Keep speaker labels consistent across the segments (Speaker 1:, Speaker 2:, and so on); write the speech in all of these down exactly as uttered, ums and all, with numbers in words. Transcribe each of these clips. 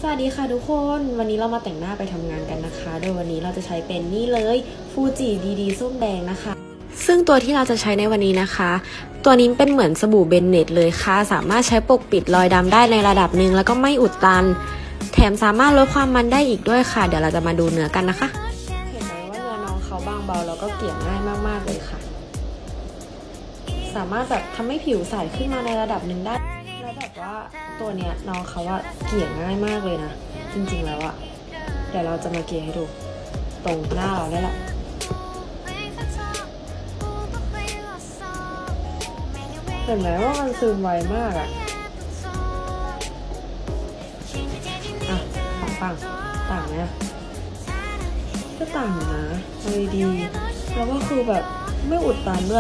Speaker 1: วัสดีค่ะทุกคนวันนี้เรามาแต่งหน้าไปทำงานกันนะคะโดยวันนี้เราจะใช้เป็นนี่เลยฟูจิดีดีส้มแดงนะคะซึ่งตัวที่เราจะใช้ในวันนี้นะคะตัวนี้เป็นเหมือนสบู่เบนเน็ตเลยค่ะสามารถใช้ปกปิดรอยดำได้ในระดับหนึ่งแล้วก็ไม่อุดตันแถมสามารถลดความมันได้อีกด้วยค่ะเดี๋ยวเราจะมาดูเนื้อกันนะคะเห็นไหมว่าเนื้อน้องเขาบางเบาแล้วก็เกลี่ยง่ายมากๆเลยค่ะสามารถแบบทำให้ผิวใสขึ้นมาในระดับหนึ่งได้แล้วแบบว่าตัวเนี้ยน้องเขาว่าเกลี่ยง่ายมากเลยนะจริงๆแล้วอะเดี๋ยวเราจะมาเกลี่ยให้ดูตรงหน้าเราได้ละเห็นไหมว่ามันซึมไวมากอะอ่ะสองฝั่งต่างไหมก็ต่างนะเลยดีแล้วก็คือแบบไม่อุดตันด้วย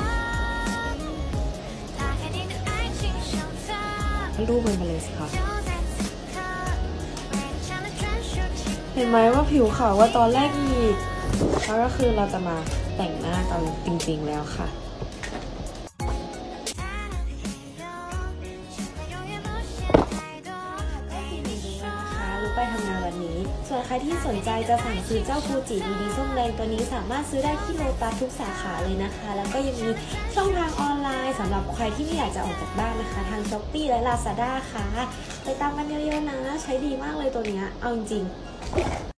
Speaker 1: รูปมันไปเลยสิคะเห็นไหมว่าผิวขาวว่าตอนแรกอีกแล้วก็คือเราจะมาแต่งหน้ากันจริงๆแล้วค่ะไปทำงานวันนี้ส่วนใครที่สนใจจะสั่งซื้อเจ้าฟูจิดีดีส้มแดงตัวนี้สามารถซื้อได้ที่โลตัสทุกสาขาเลยนะคะแล้วก็ยังมีช่องทางออนไลน์สำหรับใครที่ไม่อยากจะออกจากบ้านนะคะทาง ช้อปปี้ และ ลาซาด้า ค่ะไปตามกันเยอะๆนะใช้ดีมากเลยตัวนี้เอาจริงๆ